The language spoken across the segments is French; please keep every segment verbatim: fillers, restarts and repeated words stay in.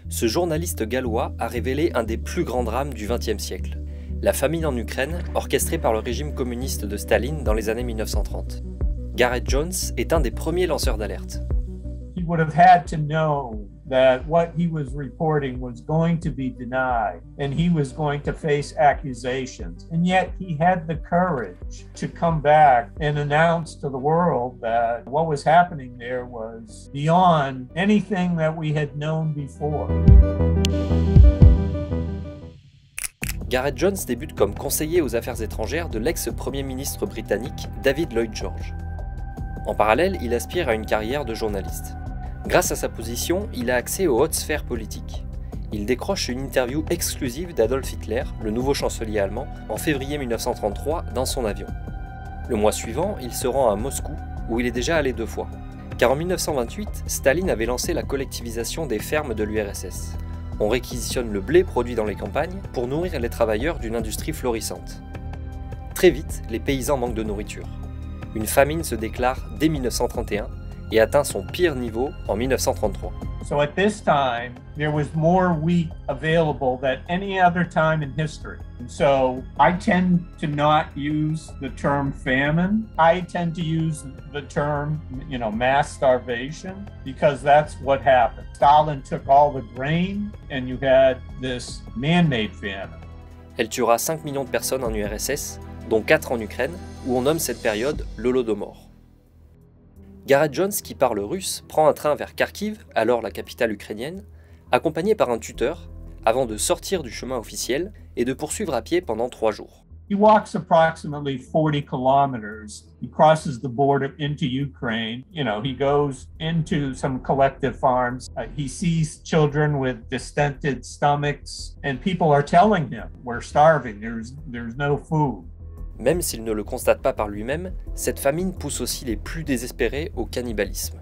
Ce journaliste gallois a révélé un des plus grands drames du vingtième siècle, la famine en Ukraine, orchestrée par le régime communiste de Staline dans les années mille neuf cent trente. Gareth Jones est un des premiers lanceurs d'alerte. He would have had to know that what he was reporting was going to be denied and he was going to face accusations. And yet he had the courage to come back and announce to the world that what was happening there was beyond anything that we had known before. Gareth Jones débute comme conseiller aux affaires étrangères de l'ex-premier ministre britannique David Lloyd George. En parallèle, il aspire à une carrière de journaliste. Grâce à sa position, il a accès aux hautes sphères politiques. Il décroche une interview exclusive d'Adolf Hitler, le nouveau chancelier allemand, en février mille neuf cent trente-trois, dans son avion. Le mois suivant, il se rend à Moscou, où il est déjà allé deux fois. Car en mille neuf cent vingt-huit, Staline avait lancé la collectivisation des fermes de l'U R S S. On réquisitionne le blé produit dans les campagnes pour nourrir les travailleurs d'une industrie florissante. Très vite, les paysans manquent de nourriture. Une famine se déclare dès mille neuf cent trente et un et atteint son pire niveau en mille neuf cent trente-trois. So at this time, there was more wheat available than any other time in history. And so I tend to not use the term famine. I tend to use the term, you know, mass starvation, because that's what happened. Stalin took all the grain and you had this man-made famine. Elle tuera cinq millions de personnes en U R S S, dont quatre en Ukraine, où on nomme cette période l'Holodomor. Gareth Jones, qui parle russe, prend un train vers Kharkiv, alors la capitale ukrainienne, accompagné par un tuteur, avant de sortir du chemin officiel et de poursuivre à pied pendant trois jours. He walks approximately forty kilometers. He crosses the border into Ukraine. You know, he goes into some collective farms. Uh, he sees children with distended stomachs, and people are telling him, "We're starving. There's there's no food." Même s'il ne le constate pas par lui-même, cette famine pousse aussi les plus désespérés au cannibalisme.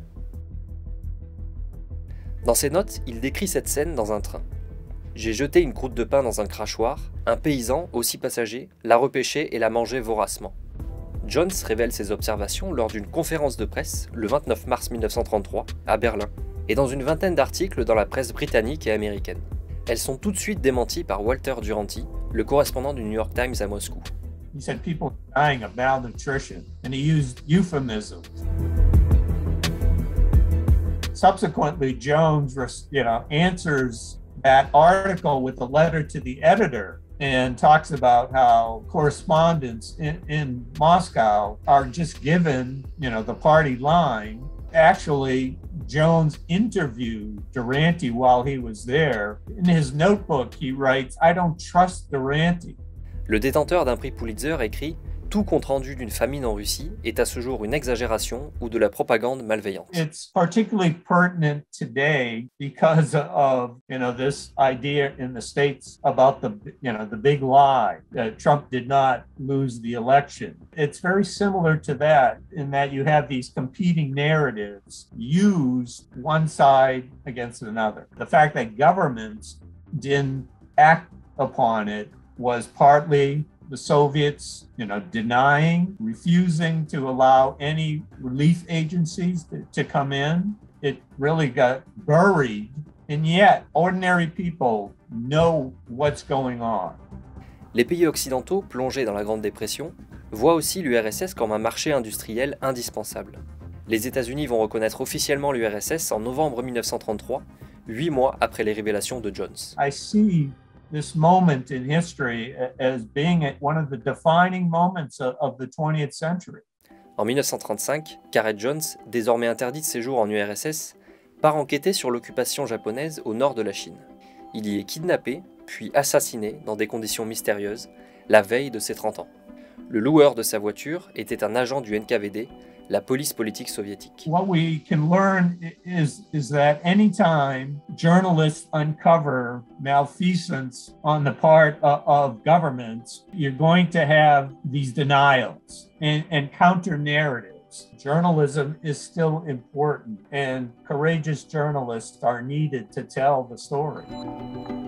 Dans ses notes, il décrit cette scène dans un train. J'ai jeté une croûte de pain dans un crachoir, un paysan, aussi passager, l'a repêchée et l'a mangée voracement. Jones révèle ses observations lors d'une conférence de presse le vingt-neuf mars mille neuf cent trente-trois à Berlin et dans une vingtaine d'articles dans la presse britannique et américaine. Elles sont tout de suite démenties par Walter Duranty, le correspondant du New York Times à Moscou. He said people are dying of malnutrition, and he used euphemisms. Subsequently, Jones, you know, answers that article with a letter to the editor and talks about how correspondents in, in Moscow are just given, you know, the party line. Actually, Jones interviewed Duranty while he was there. In his notebook, he writes, "I don't trust Duranty." Le détenteur d'un prix Pulitzer écrit « Tout compte-rendu d'une famine en Russie est à ce jour une exagération ou de la propagande malveillante. » It's particularly pertinent today because of, you know, this idea in the States about the, you know, the big lie that Trump did not lose the election. It's very similar to that in that you have these competing narratives used one side against another. The fact that governments didn't act upon it was partly the Soviets, you know, denying, refusing to allow any relief agencies to, to come in. It really got buried, and yet ordinary people know what's going on. Les pays occidentaux, plongés dans la Grande Dépression, voient aussi l'U R S S comme un marché industriel indispensable. Les États-Unis vont reconnaître officiellement l'U R S S en novembre mille neuf cent trente-trois, huit mois après les révélations de Jones. I see this moment in history as being one of the defining moments of the twentieth century. En mille neuf cent trente-cinq, Gareth Jones, désormais interdit de séjour en U R S S, part enquêter sur l'occupation japonaise au nord de la Chine. Il y est kidnappé, puis assassiné dans des conditions mystérieuses, la veille de ses trente ans. Le loueur de sa voiture était un agent du N K V D, la police politique soviétique. What we can learn is, is that anytime journalists uncover malfeasance on the part of, of governments, you're going to have these denials and, and counter narratives. Journalism is still important, and courageous journalists are needed to tell the story.